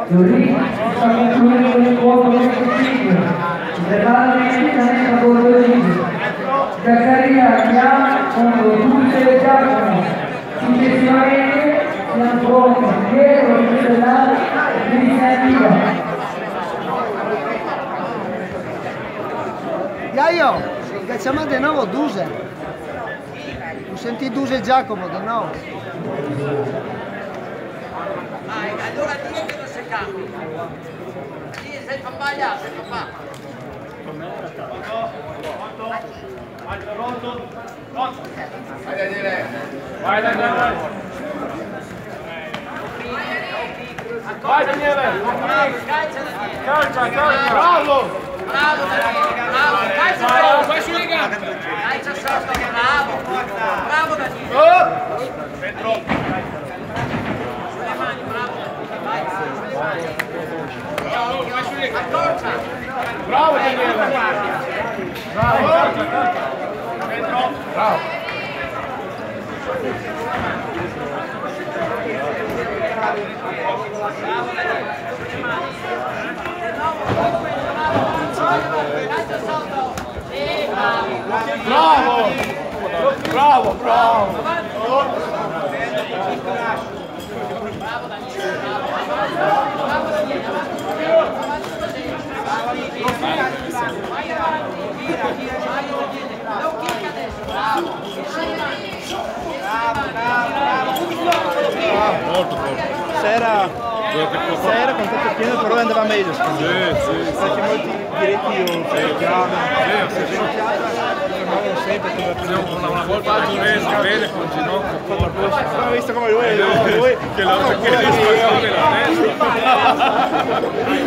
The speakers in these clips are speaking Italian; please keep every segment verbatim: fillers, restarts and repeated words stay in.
Giorgini sta concludendo l'incontro venticinque, Gerardi Canetta Bortolini, Zaccaria Chiara contro Dulce Giacomo, successivamente si affronta Pietro Castellani e Cristian Viva. Iaio, facciamo di nuovo Duse. Ho sentito Duse Giacomo di nuovo. Dai, allora dì che non si cambia. Dì, sei sbagliato, sei sbagliato. Vai Daniele! Vai Daniele! Vai Daniele! Calcia, calcia! Bravo! Bravo Daniele, bravo! Calcia sotto! Vai sulle gambe! Calcia sotto, bravo! Bravo Daniele! Dentro! Sulle mani, bravo! Vai, sulle mani! Bravo, vai sulle gambe! Accorcia! Bravo Daniele! Bravo, calcia, calcia! Dentro! Bravo! Bravo! Bravo, bravo! Molto forte. Sera, sera con tutto pieno però andava meglio. Sì, sì. Perché molti diretti io cercavo. Sempre una, una volta a Giuresca vede con ginocchio. Ho visto come lui, lui che la che risposta la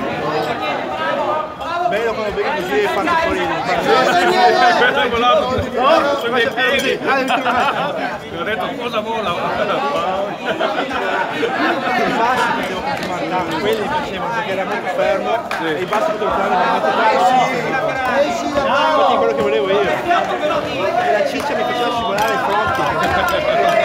bello quando vedi così e fanno fuori. Questo è volato. Sui miei piedi. Ti ho detto cosa vola. I bassi potevo continuare tanto, quelli facevano perché era molto fermo e i bassi potevo continuare tanto. Quello che volevo io. E la ciccia mi faceva scivolare i fronti.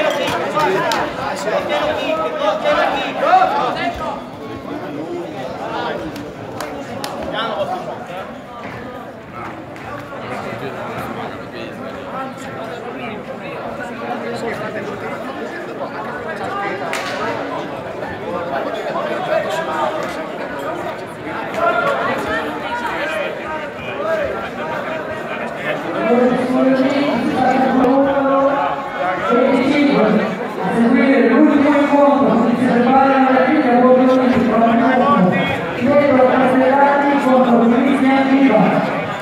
A seguire l'ultimo incontro si separano la figlia Bortolini con la Pietro Castellani contro Cristian Viva.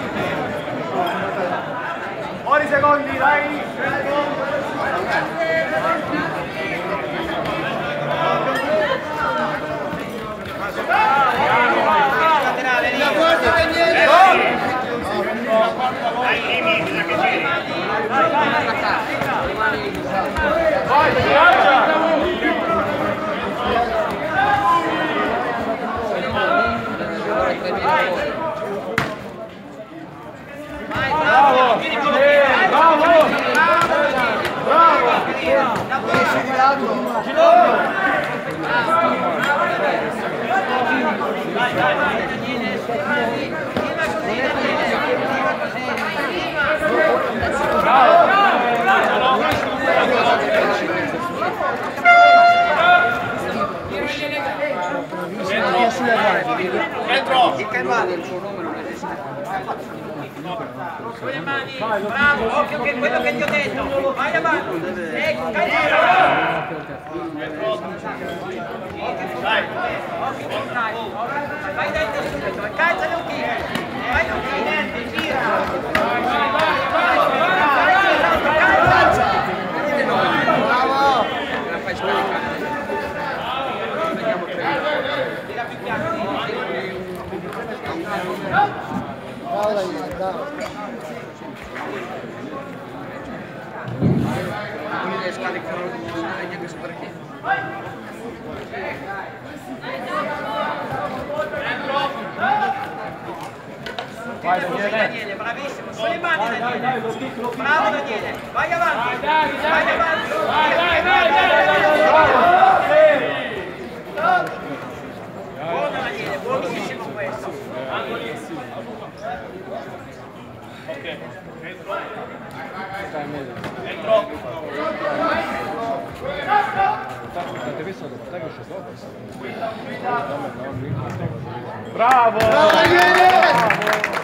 Fuori secondi, dai! Vai, calcia! Bravo! Bravo! Bravo! Esci di lato. Vai, vai, vai, Daniele! Prima così, Dentro! Il che vale il suo nome non esiste. sulle mani, bravo, occhio che quello che ti ho detto, vai avanti, ecco, calcia, Dai! vai dentro subito, calcia un kick, vai un kick, gira, Bravo! Bravo Daniele, bravo. Non riesco a ricordare neanche su perché. Vai Daniele! Daniele, bravissimo, sulle mani Daniele, bravo Daniele, vai avanti, vai avanti, vai, vai, vai, vai, vai, vai, vai. Bravo! Bravo Daniele!